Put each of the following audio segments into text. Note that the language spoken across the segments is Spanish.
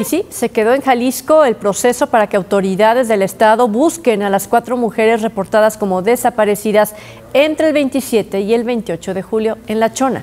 sí, se quedó en Jalisco el proceso para que autoridades del estado busquen a las 4 mujeres reportadas como desaparecidas entre el 27 y el 28 de julio en La Chona.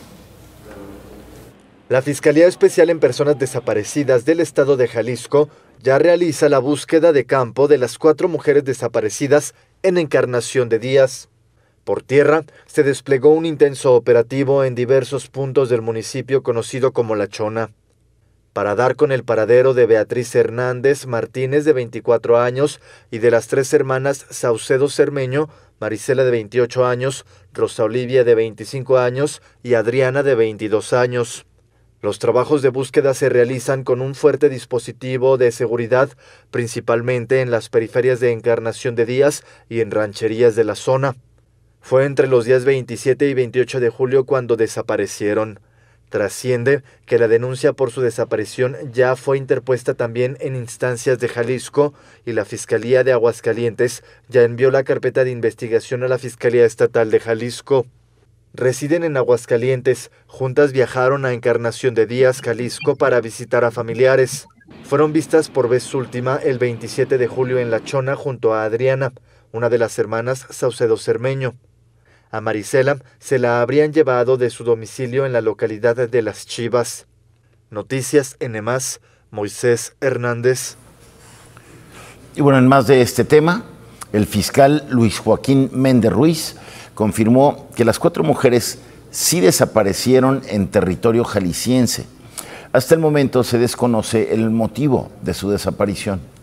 La Fiscalía Especial en Personas Desaparecidas del estado de Jalisco ya realiza la búsqueda de campo de las 4 mujeres desaparecidas en Encarnación de Díaz. Por tierra, se desplegó un intenso operativo en diversos puntos del municipio conocido como La Chona, para dar con el paradero de Beatriz Hernández Martínez, de 24 años, y de las 3 hermanas Saucedo Cermeño, Marisela, de 28 años, Rosa Olivia, de 25 años, y Adriana, de 22 años. Los trabajos de búsqueda se realizan con un fuerte dispositivo de seguridad, principalmente en las periferias de Encarnación de Díaz y en rancherías de la zona. Fue entre los días 27 y 28 de julio cuando desaparecieron. Trasciende que la denuncia por su desaparición ya fue interpuesta también en instancias de Jalisco y la Fiscalía de Aguascalientes ya envió la carpeta de investigación a la Fiscalía Estatal de Jalisco. Residen en Aguascalientes, juntas viajaron a Encarnación de Díaz, Jalisco, para visitar a familiares. Fueron vistas por vez última el 27 de julio en La Chona junto a Adriana, una de las hermanas Saucedo Cermeño. A Marisela se la habrían llevado de su domicilio en la localidad de Las Chivas. Noticias N+, Moisés Hernández. Y bueno, en más de este tema, el fiscal Luis Joaquín Méndez Ruiz confirmó que las 4 mujeres sí desaparecieron en territorio jalisciense. Hasta el momento se desconoce el motivo de su desaparición.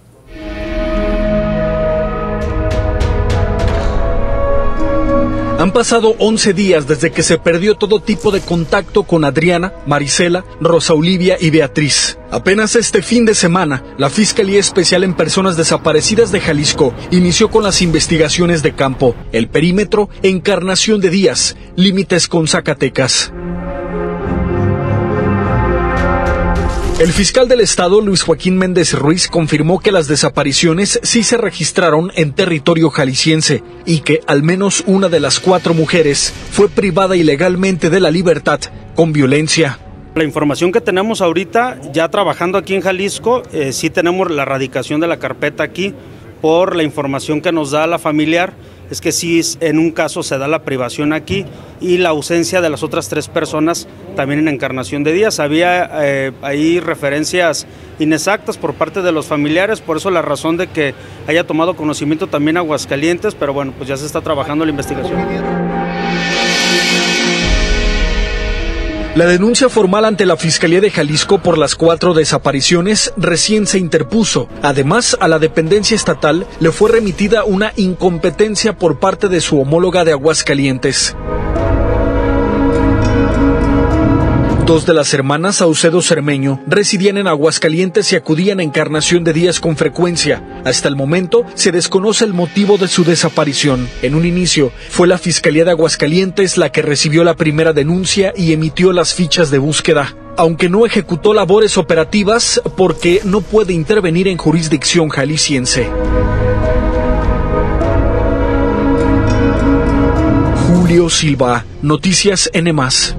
Han pasado 11 días desde que se perdió todo tipo de contacto con Adriana, Marisela, Rosa Olivia y Beatriz. Apenas este fin de semana, la Fiscalía Especial en Personas Desaparecidas de Jalisco inició con las investigaciones de campo. El perímetro, Encarnación de Díaz, límites con Zacatecas. El fiscal del estado, Luis Joaquín Méndez Ruiz, confirmó que las desapariciones sí se registraron en territorio jalisciense y que al menos una de las 4 mujeres fue privada ilegalmente de la libertad con violencia. La información que tenemos ahorita, ya trabajando aquí en Jalisco, sí tenemos la erradicación de la carpeta aquí por la información que nos da la familiar. Es que sí, en un caso se da la privación aquí y la ausencia de las otras 3 personas también en Encarnación de Díaz. Había ahí referencias inexactas por parte de los familiares, por eso la razón de que haya tomado conocimiento también Aguascalientes, pero bueno, pues ya se está trabajando la investigación. La denuncia formal ante la Fiscalía de Jalisco por las 4 desapariciones recién se interpuso. Además, a la dependencia estatal le fue remitida una incompetencia por parte de su homóloga de Aguascalientes. 2 de las hermanas Saucedo Cermeño residían en Aguascalientes y acudían a Encarnación de Díaz con frecuencia. Hasta el momento se desconoce el motivo de su desaparición. En un inicio fue la Fiscalía de Aguascalientes la que recibió la primera denuncia y emitió las fichas de búsqueda, aunque no ejecutó labores operativas porque no puede intervenir en jurisdicción jalisciense. Julio Silva, Noticias N+.